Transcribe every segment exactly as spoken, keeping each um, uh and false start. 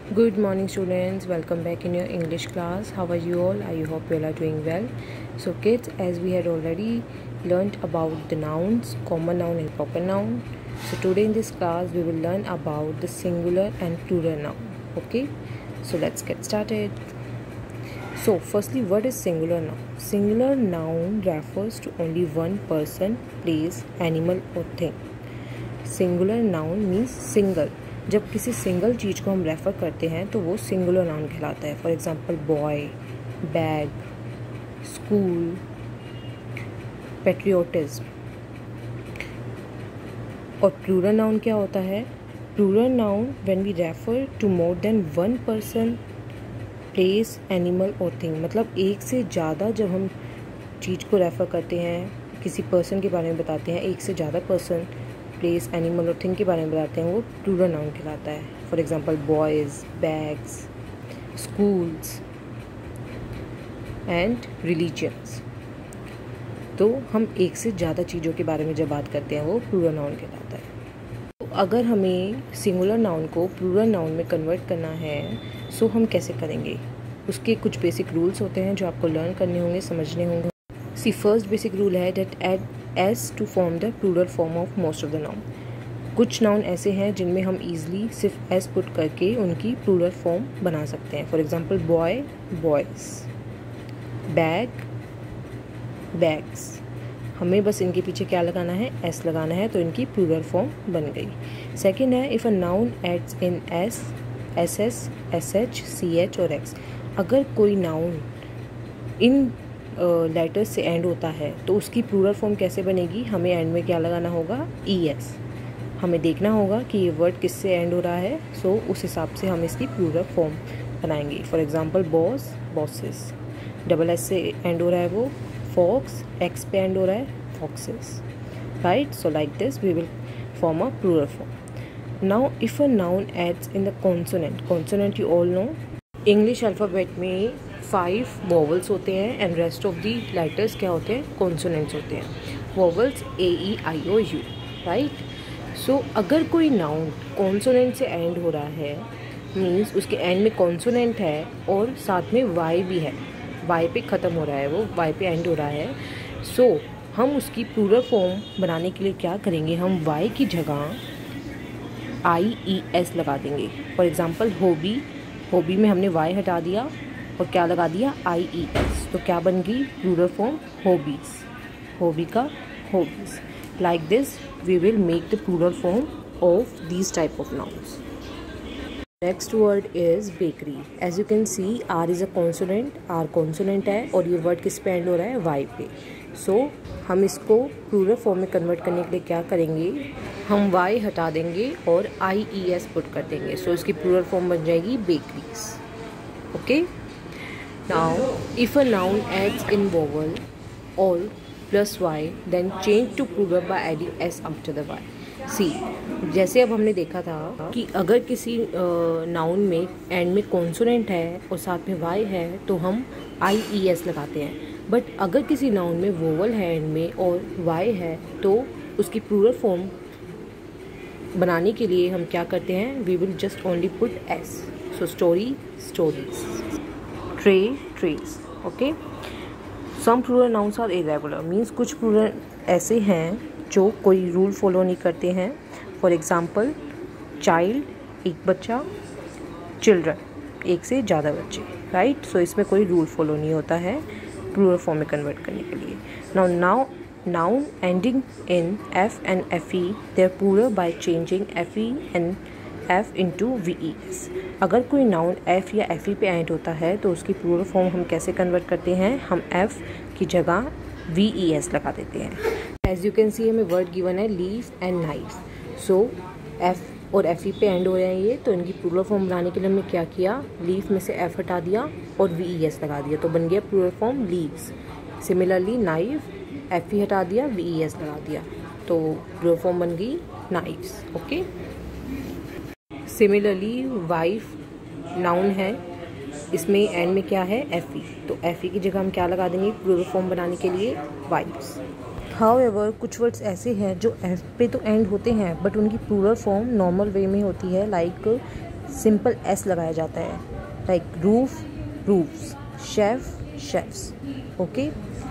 Good morning students, welcome back in your English class. How are you all? I hope you all are doing well. So kids, as we had already learnt about the nouns, common noun and proper noun. So today in this class we will learn about the singular and plural noun. Okay, so let's get started. So firstly, what is singular noun? Singular noun refers to only one person, place, animal or thing. Singular noun means single. जब किसी single चीज़ को हम refer करते हैं तो वो singular noun कहलाता है. For example boy, bag, school, patriotism. और प्लूरल नाउन क्या होता है? Plural noun when we refer to more than one person, place, animal और थिंग. मतलब एक से ज़्यादा जब हम चीज़ को रेफ़र करते हैं, किसी पर्सन के बारे में बताते हैं, एक से ज़्यादा पर्सन, प्लेस, एनिमल और थिंग के बारे में बताते हैं, वो प्लूरल नाउन कहलाता है. For example boys, bags, schools and religions. तो हम एक से ज़्यादा चीज़ों के बारे में जब बात करते हैं वो प्लूरल नाउन कहलाता है. तो अगर हमें सिंगुलर नाउन को प्लूरल नाउन में कन्वर्ट करना है सो हम कैसे करेंगे? उसके कुछ बेसिक रूल्स होते हैं जो आपको लर्न करने होंगे, समझने होंगे. सी फर्स्ट बेसिक रूल है that add S to form the plural form of most of the noun. कुछ नाउन ऐसे हैं जिनमें हम ईजिली सिर्फ एस पुट करके उनकी प्लूरल फॉर्म बना सकते हैं. For example boy, boys, bag, bags. हमें बस इनके पीछे क्या लगाना है? एस लगाना है, तो इनकी प्लूरल फॉर्म बन गई. सेकेंड है if a noun ends in S, S S, S H, C H और एक्स. अगर कोई नाउन इन लेटर्स uh, से एंड होता है तो उसकी प्लूरल फॉर्म कैसे बनेगी? हमें एंड में क्या लगाना होगा? E S. हमें देखना होगा कि ये वर्ड किससे एंड हो रहा है, सो so, उस हिसाब से हम इसकी प्लूरल फॉर्म बनाएंगे. For example boss, bosses. Double S से एंड हो रहा है वो. फॉक्स, एक्स पे एंड हो रहा है, foxes. Right. So like this we will form a plural form. Now if a noun ends in the consonant. Consonant you all know. English alphabet में फाइव वोवल्स होते हैं and rest of the letters क्या होते हैं? Consonants होते हैं. Vowels A E I O U. Right. So अगर कोई नाउन कॉन्सोनेंट से एंड हो रहा है मीन्स उसके एंड में कॉन्सोनेंट है और साथ में वाई भी है, वाई पे ख़त्म हो रहा है, वो वाई पे एंड हो रहा है. सो so, हम उसकी प्लूरल फॉर्म बनाने के लिए क्या करेंगे? हम वाई की जगह आई ई एस लगा देंगे. For example hobby. होबी में हमने वाई हटा दिया और क्या लगा दिया? I E S. तो क्या बन गई? Plural form hobbies. हॉबी का hobbies. Like this we will make the plural form of these type of nouns. Next word is bakery. As you can see R is a consonant. R consonant है और ये word किस पे end हो रहा है? Y पे. सो so, हम इसको प्लूरल फॉर्म में कन्वर्ट करने के लिए क्या करेंगे? हम वाई हटा देंगे और आई ई एस पुट कर देंगे. सो so, इसकी प्लूरल फॉर्म बन जाएगी bakeries. Okay. Now, if a noun adds in vowel or plus y, then change to plural by adding s after the y. See, जैसे अब हमने देखा था कि अगर किसी नाउन में एंड में कॉन्सोनेंट है और साथ में y है तो हम आई ई एस लगाते हैं. बट अगर किसी नाउन में वोवल है एंड में और y है तो उसकी प्लूरल फॉर्म बनाने के लिए हम क्या करते हैं? We will just only put s. So story, stories. Tray, trays. Okay. Some plural nouns are irregular. Means कुछ प्लूरल ऐसे हैं जो कोई रूल फॉलो नहीं करते हैं. फॉर एग्जांपल चाइल्ड, एक बच्चा, चिल्ड्रन, एक से ज़्यादा बच्चे. राइट. सो इसमें कोई रूल फॉलो नहीं होता है प्लूरल फॉर्म में कन्वर्ट करने के लिए. Now now noun ending in F and F E their plural by changing F E and F into V E S. अगर कोई नाउन एफ या एफ ई पे एंड होता है तो उसकी प्लूरल फॉर्म हम कैसे कन्वर्ट करते हैं? हम एफ की जगह वी ई एस लगा देते हैं. एज यू कैन सी हमें वर्ड गिवन है leaf and knife. So F और एफ ई पे एंड हो रहे हैं ये, तो इनकी प्लूरल फॉर्म बनाने के लिए हमने क्या किया? लीफ में से एफ हटा दिया और वी ई एस लगा दिया, तो बन गया plural form leaves. Similarly knife, F E हटा दिया, वी ई एस लगा दिया, तो प्लूरल फॉर्म बन गई knifes. Okay. Similarly wife noun है, इसमें एंड में क्या है? F E. तो एफ ई की जगह हम क्या लगा देंगे प्लूरल फॉर्म बनाने के लिए? वाइफ्स. हाउएवर कुछ वर्ड्स ऐसे हैं जो एफ पे तो एंड होते हैं बट उनकी प्लूरल फॉर्म नॉर्मल वे में होती है. लाइक सिंपल एस लगाया जाता है, like roof roofs, chef chefs. Okay,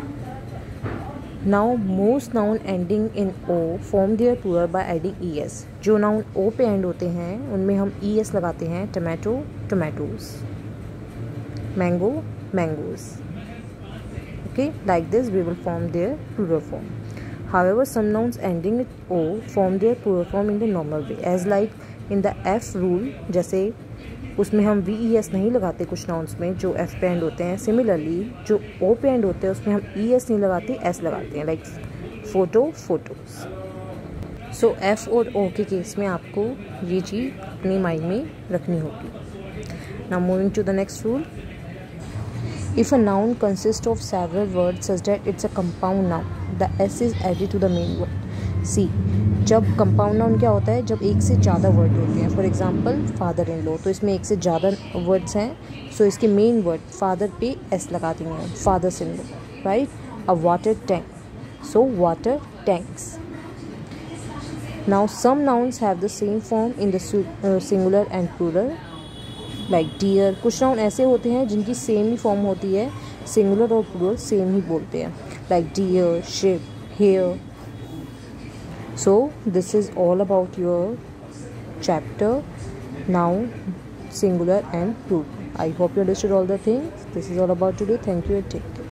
now most noun ending in O form their plural by adding E S. जो नाउन ओ पे एंड होते हैं उनमें हम ई एस लगाते हैं, tomato tomatoes, mango mangoes. Okay, like this we will form their plural form. However, some nouns ending with O form their plural form in the normal way, as like in the F rule, जैसे उसमें हम V E S नहीं लगाते कुछ nouns में जो F पे end होते हैं। Similarly, जो O पे end होते हैं उसमें हम E S नहीं लगाते, S लगाते हैं, like photo photos। So F और O के केस में आपको ये चीज़ अपनी माइंड में रखनी होगी। Now moving to the next rule. If a noun consists of several words such that it's a compound noun, the S is added to the main word. See, जब compound noun क्या होता है, जब एक से ज़्यादा वर्ड होते हैं। For example father in law, तो इसमें एक से ज़्यादा वर्ड्स हैं, सो so इसके मेन वर्ड फादर पे एस लगा देंगे, fathers in law, right. A water tank, so water tanks. Now some nouns have the same form in the singular and plural, like deer. कुछ noun ऐसे होते हैं जिनकी same ही form होती है, सिंगुलर और प्लूरल सेम ही बोलते हैं, like deer, sheep, hair. So this is all about your chapter noun, singular and plural. I hope you understood all the things. This is all about today. Thank you and take